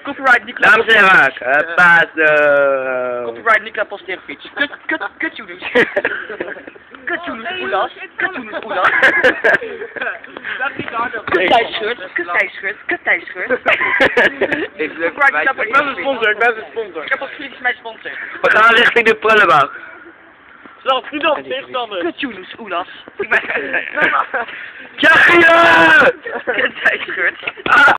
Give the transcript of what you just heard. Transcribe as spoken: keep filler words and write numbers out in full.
Copyright Nicola. Dames en heren, paas. Copyright Nicola Posterovic. Kut, kut, kut Yunus. Kut Yunus Oelas. Kut Yunus Oelas. Kut Thijsschut. Kut Thijsschut. Kut Thijsschut. Ik ben een sponsor, ik ben een sponsor. Ik heb als vriend mijn sponsor. We gaan richting de prullenbak. Zo, vrienden, tegenstander. Kut Yunus Oelas. Ik ben... Tjachie! Kut Thijsschut.